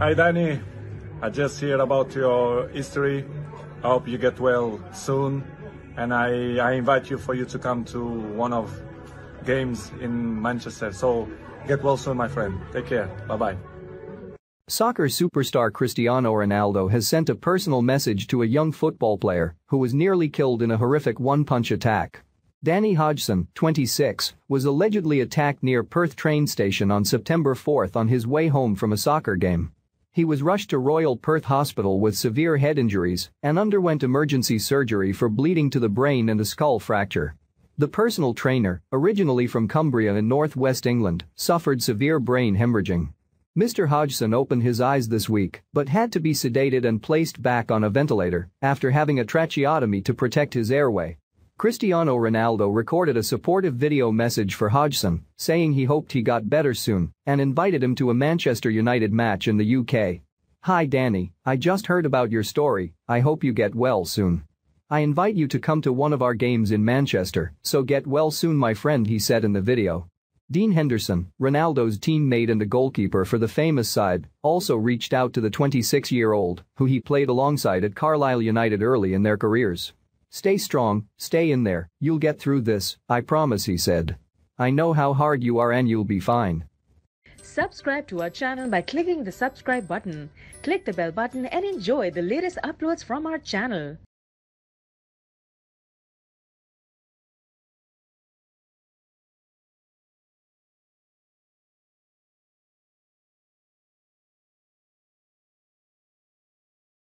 Hi Danny, I just heard about your history. I hope you get well soon, and I invite you for you to come to one of games in Manchester. So get well soon, my friend. Take care. Bye-bye. Soccer superstar Cristiano Ronaldo has sent a personal message to a young football player who was nearly killed in a horrific one-punch attack. Danny Hodgson, 26, was allegedly attacked near Perth Train Station on September 4 on his way home from a soccer game. He was rushed to Royal Perth Hospital with severe head injuries and underwent emergency surgery for bleeding to the brain and a skull fracture. The personal trainer, originally from Cumbria in northwest England, suffered severe brain hemorrhaging. Mr. Hodgson opened his eyes this week but had to be sedated and placed back on a ventilator after having a tracheotomy to protect his airway. Cristiano Ronaldo recorded a supportive video message for Hodgson, saying he hoped he got better soon and invited him to a Manchester United match in the UK. "Hi Danny, I just heard about your story, I hope you get well soon. I invite you to come to one of our games in Manchester, so get well soon my friend," he said in the video. Dean Henderson, Ronaldo's teammate and the goalkeeper for the famous side, also reached out to the 26-year-old, who he played alongside at Carlisle United early in their careers. "Stay strong, stay in there, you'll get through this, I promise," he said. "I know how hard you are and you'll be fine." Subscribe to our channel by clicking the subscribe button. Click the bell button and enjoy the latest uploads from our channel.